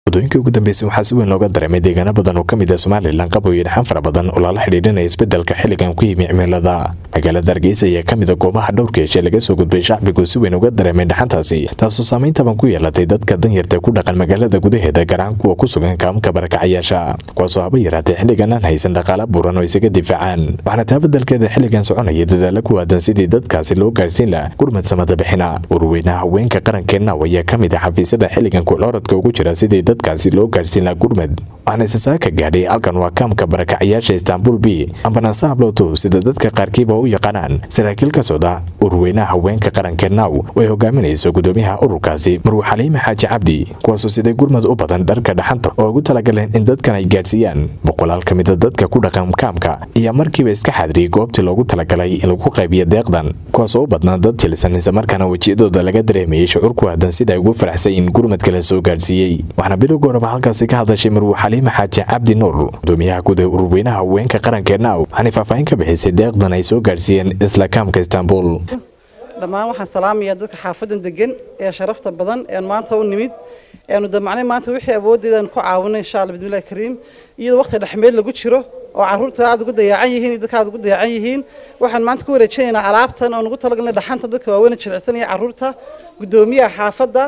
wadooyinkii ugu dambeysay waxaa si weyn looga dareemay deegaano badan oo kamid ah Soomaaliland qabooyin xan fara badan oo la xiriirinaya isbedelka xilligan ku yimi cimilada. Magaalada Hargeysa ayaa kamid ah goobaha dhowrka ee laga soo gudbay shacbigu si weyn uga dareemay dhaxantaasi, taasoo saameyn taban ku yeelatay dadka danyarta ku dhaqan magaalada gudaheeda, gaar ahaan kuwa ku sugan kaamka barakacayaasha, kuwaasoo haba yaraatay xilligan aan haysan dhaqaale buuran oo isaga difaacaan. Waxaana taa beddelkeeda xilligan soconaya dadaalo ku aadan sidii dadkaasi loo gaarsiin lahaa gurmad samada bixina. Ururweynaha haweenka qarankeena ayaa kamid ah xafiisyada xilligan ku cooradka ugu jira sidii dadkaasi loo gaarsiin lahaa gurmad. Waxaana isasaaka gaadhay halkan waa kaamka barakacayaasha Istanbul B ambanaasa habloto sida dadka qaarkiiba u yaqaanaan saraakiil ka socda ururweynaha haweenka qarankeena oo ay hogaaminayso gudoomiyaha ururkaasi Marwo Xaliime Xaaji Cabdi, kuwaasoo siday gurmad u badan dharka dhaxanta oo ugu talagaleen in dadkan ay gaarsiiyaan. Boqolaal ka mid ah dadka ku dhaqan kaamka ayaa markiiba iska xaadiriyay goobtii loogu talagalay in lagu qaybiyo deeqdan, kuwaasoo u badnaa dad jilisan isla markaana wejiyadooda laga dareemayay shucuur ku aadan sida ay ugu faraxsan in gurmad kale soo gaarsiiyay. Waxaana bilowga horeba halkaasi ka hadashay Marwo Xaliime Xaaji Cabdi Nuur, gudoomiyaha guud ee ururweynaha haweenka qarankeena, waxaana faahfaahin ka bixisay deeqdan ay soo gaarsiiyeen isla kaamka Istanbul. dhammaan waxaan salaamayaa dadka xaafadan degan ee sharafta badan ee maanta u nimid ee damacnay maanta wixii awoodeedan ku caawinay insha Allah bidmillahi kariim iyadoo waqti dhaxmeed lagu jiro oo caruurta aad ugu dayacan yihiin dadka aad ugu dayacan yihiin waxaan maanta ku wareejinaynaa alaabtan oo ugu talagalnay dhaxanta dadka waaweyn jilicsan iyo caruurta. Gudoomiyaha xaafada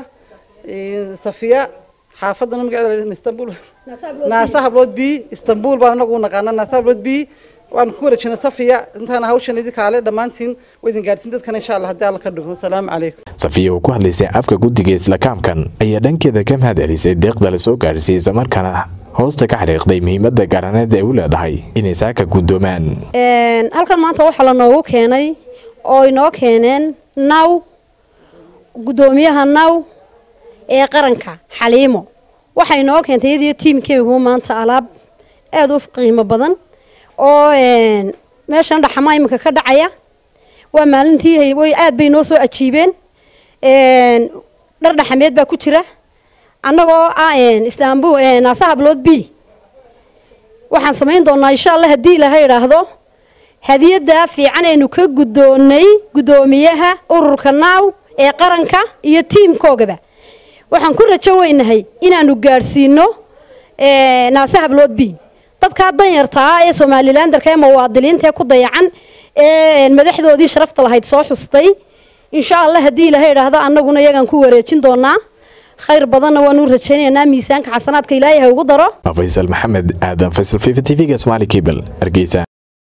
Safiya xaafadana magaceeda Istanbul Naasa Hablood B Istanbul baan anagu naqaanaa Naasa Hablood B waan ku wareejinay Safiya intaan hawshan idin kaale dhamaantiin wadin gaarsiin dadkan insha Allah hadii Allah ka dhigo. Assalaamu calaykum. Safiya oo ku hadlaysay afka guddiga isla kaamkan ayaa dhankeeda ka mahadcelisay deeqda la soo gaarsiiyay isla markaana hoosta ka xariiqday muhiimadda gaaraneed ee u leedahay inay saaka gudoomaan. halkan maanta waxa la noogu keenay oo inoo keeneen naw gudoomiyaha naw ee qaranka Xaliimo waxa inoo keentay iyadoo tiimkeegu maanta alaab aad u qiimo badan oo meeshan dhaxama imika ka dhacaya waa maalintii way aad bay noo soo ajiibeen dhar dhaxameed baa ku jira annagoo Istanbul Naasa Hablood B waxaan sameyn doonaa insha Allah hadii Ilaahay yiraahdo hadiyada fiican aynu ka gudoonay gudoomiyaha ururka naaw ee qaranka iyo tiimkoogaba waxaan ku rajaynahay inaanu gaarsiino Naasa Hablood B dadka danyarta ee Soomaaliland darka muwaadiniinta ku dayacan ee madaxdoodii sharafta lahayd soo xustay insha Allah hadii Ilaahay yiraahdo annaguna iyagan ku wareejin doonaa khayr badan waanu rajaynaynaa miisaanka xasanaadka Ilaahay ugu daro. Faisal Maxamed Aadan, Faisal TV Somali Cable, Hargeysa.